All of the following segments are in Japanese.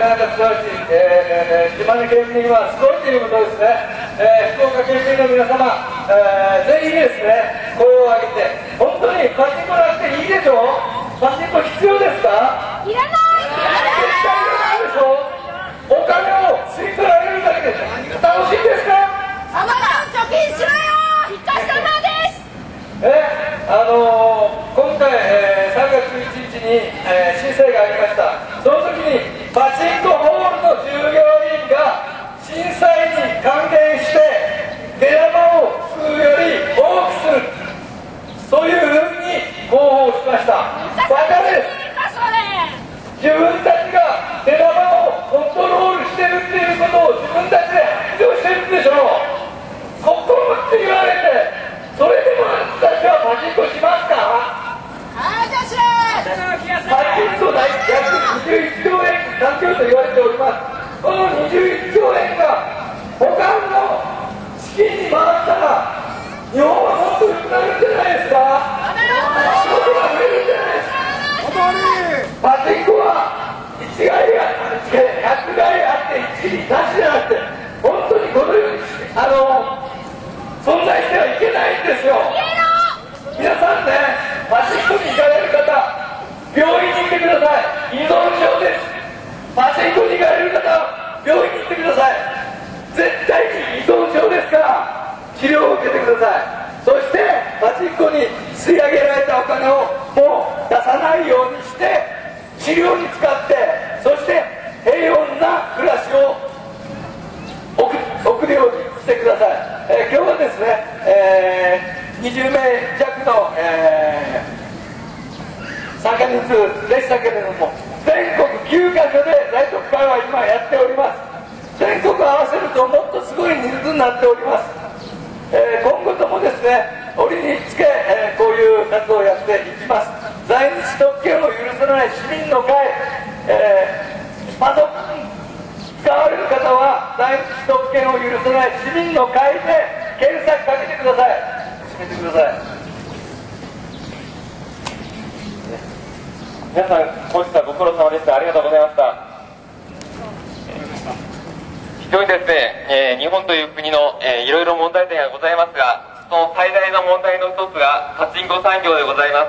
なんか強いし、島根県民はすごいということですね。福岡県民の皆様、ぜひですね、声を上げて、本当にパチンコなくていいでしょう。パチンコ必要ですか？ いらない。 絶対いらないでしょう。お金を吸い取られるだけで楽しいんですか？ サマラン貯金しろよ。イカ様です。 今回、3月11日に、申請がありました。その時にパチンコホールの従業員が震災に還元して出玉を吸うより多くする、そういうふうに広報しました。バカです。自分たちが出玉をコントロールしてるっていうことを自分たちで発表してるんでしょう。コントロールって言われて、それでもあなたたちはパチンコしますか？パチンコ代約21兆円環境と言われております。この21兆円が他の資金に回ったら日本はもっと良くなるんじゃないですか？仕事が増えるんじゃないですか？パチンコは1害が100害あって1利なしじゃなくて、本当にこのように存在してはいけないんですよ。皆さんね、パチンコに行かれる方、病院に行ってください。依存症です。パチンコに行かれる方、病院に行ってください。絶対に依存症ですから治療を受けてください。そしてパチンコに吸い上げられたお金をもう出さないようにして治療に使って、そして平穏な暮らしを送るようにしてください。今日はですね、20名弱の、参加人数でしたけれども、全国9カ所で大特会は今やっております。全国合わせるともっとすごい人数になっております。今後ともですね、折につけ、こういう活動をやっていきます。在日特権を許さない市民の会、パソコン使われる方は在日特権を許さない市民の会で検索かけてください。閉めてください。 皆さん本日はご苦労様でした。ありがとうございました。非常にですね、日本という国の、いろいろ問題点がございますが、その最大の問題の一つがパチンコ産業でございます。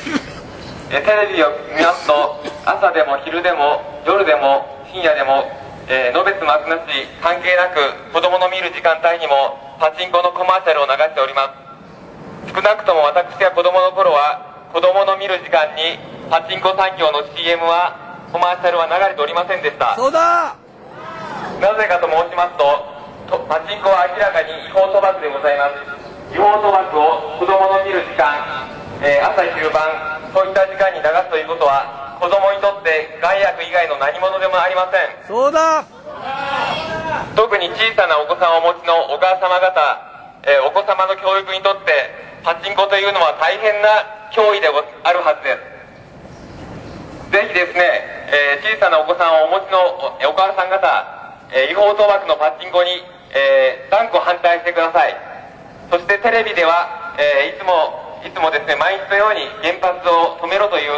テレビを見ますと、朝でも昼でも夜でも深夜でも、のべつ幕なし関係なく子供の見る時間帯にもパチンコのコマーシャルを流しております。少なくとも私が子供の頃は子供の見る時間にパチンコ産業の CM はコマーシャルは流れておりませんでした。 そうだ。 なぜかと申しますと、パチンコは明らかに違法賭博でございます。違法賭博を子供の見る時間、朝昼晩そういった時間に流すということは子供にとって害悪以外の何者でもありません。 そうだ。 特に小さなお子さんをお持ちのお母様方、お子様の教育にとってパチンコというのは大変な脅威であるはずです。ぜひですね、小さなお子さんをお持ちのお母さん方、違法賭博のパチンコに、断固反対してください。そしてテレビでは、いつもですね、毎日のように原発を止めろという、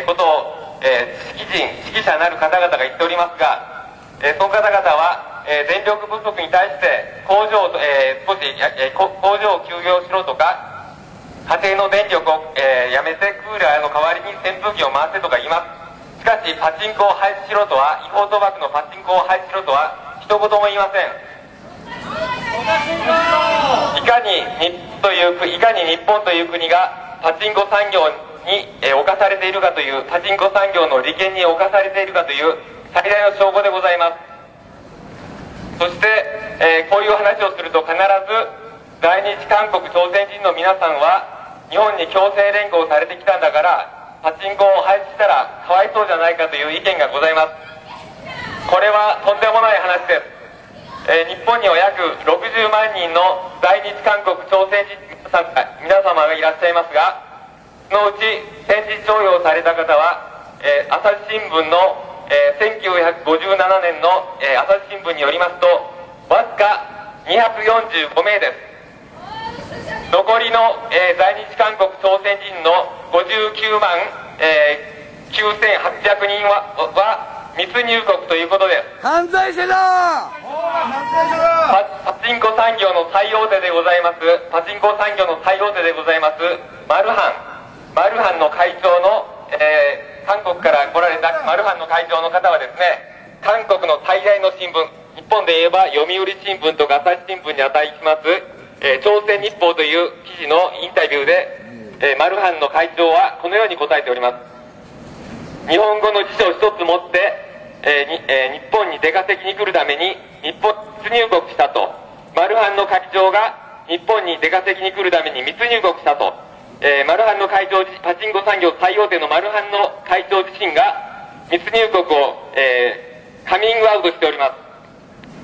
ことを、指揮者なる方々が言っておりますが、その方々は、電力不足に対して工場を休業しろとか、家庭の電力を、やめてクーラーの代わりに扇風機を回せとか言います。しかしパチンコを廃止しろとは、違法賭博のパチンコを廃止しろとは一言も言いません。いかに日本という国がパチンコ産業に侵されているかという、パチンコ産業の利権に侵されているかという最大の証拠でございます。そして、こういう話をすると必ず在日韓国朝鮮人の皆さんは日本に強制連行されてきたんだからパチンコを廃止したらかわいそうじゃないかという意見がございます。これはとんでもない話です。日本には約60万人の在日韓国朝鮮人皆様がいらっしゃいますが、そのうち戦時徴用された方は、朝日新聞の、1957年の、朝日新聞によりますとわずか245名です。残りの、在日韓国朝鮮人の59万、9800人は密入国ということです。 犯罪者だ。 パチンコ産業の最大手でございます、パチンコ産業の最大手でございますマルハンの会長の、韓国から来られたマルハンの会長の方はですね、韓国の最大の新聞、日本で言えば読売新聞とか朝日新聞に値します、朝鮮日報という記事のインタビューで、マルハンの会長はこのように答えております。日本語の辞書を一つ持って、日本に出稼ぎに来るために日本密入国したと。マルハンの会長が日本に出稼ぎに来るために密入国したと。マルハンの会長、パチンコ産業最大手のマルハンの会長自身が密入国を、カミングアウトしております。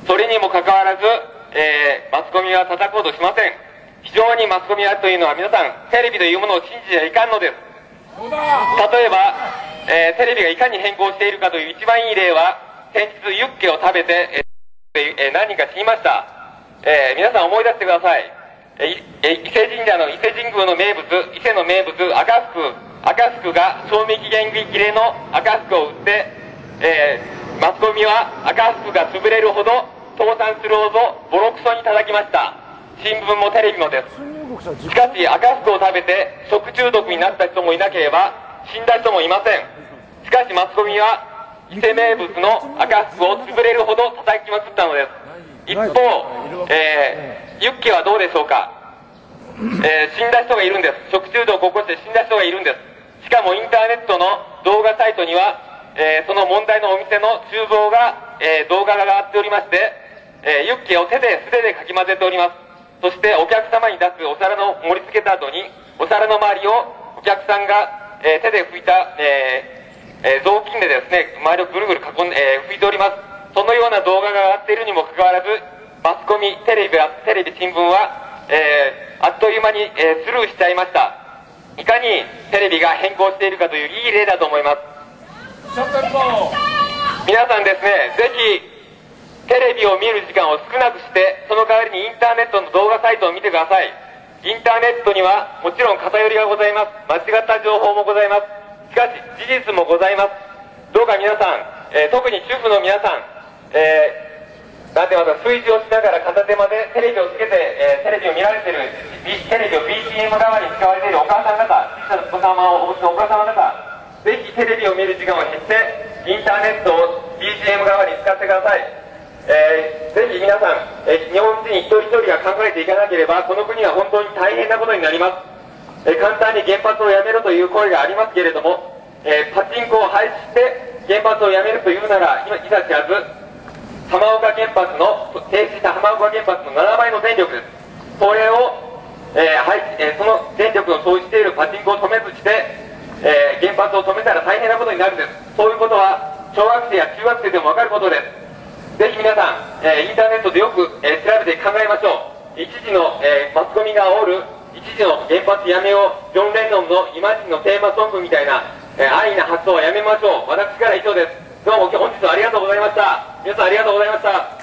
それにもかかわらず、マスコミは叩こうとしません。非常にマスコミはというのは皆さんテレビというものを信じてはいかんのです。例えば、テレビがいかに変更しているかという一番いい例は、先日ユッケを食べて、何人か死にました。皆さん思い出してください。伊勢神社の伊勢神宮の名物、伊勢の名物赤福が賞味期限切れの赤福を売って、マスコミは赤福が潰れるほど倒産するほどボロクソに叩きました。新聞もテレビもです。しかし赤福を食べて食中毒になった人もいなければ死んだ人もいません。しかしマスコミは伊勢名物の赤福を潰れるほど叩きまくったのです。一方、ユッケはどうでしょうか。死んだ人がいるんです。食中毒を起こして死んだ人がいるんです。しかもインターネットの動画サイトには、その問題のお店の厨房が、動画が上がっておりまして、ユッケを素手でかき混ぜております。そしてお客様に出すお皿の盛り付けた後にお皿の周りをお客さんが、手で拭いた、雑巾でですね周りをぐるぐる囲んで、拭いております。そのような動画が上がっているにもかかわらずマスコミテレビ新聞は、あっという間に、スルーしちゃいました。いかにテレビが変更しているかといういい例だと思います。皆さんですね、ぜひテレビを見る時間を少なくして、その代わりにインターネットの動画サイトを見てください。インターネットにはもちろん偏りがございます。間違った情報もございます。しかし事実もございます。どうか皆さん、特に主婦の皆さん、なんて言いますか、炊事をしながら片手間でテレビをつけて、テレビを見られている、テレビを BGM 代わりに使われているお母さん方、小さなお子様をお持ちのお母様方、ぜひテレビを見る時間を減って、インターネットを BGM 代わりに使ってください。ぜひ皆さん、日本人一人一人が考えていかなければ、この国は本当に大変なことになります。簡単に原発をやめろという声がありますけれども、パチンコを廃止して原発をやめるというなら、いざ知らず、浜岡原発の停止した浜岡原発の7倍の電力です。それを、その電力を消費しているパチンコを止めずして、原発を止めたら大変なことになるんです。そういうことは小学生や中学生でも分かることです。ぜひ皆さん、インターネットでよく、調べて考えましょう。一時の、マスコミが煽る一時の原発やめよう、ジョン・レノンのイマジンのテーマソングみたいな、安易な発想はやめましょう。私から以上です。どうも本日はありがとうございました。皆さんありがとうございました。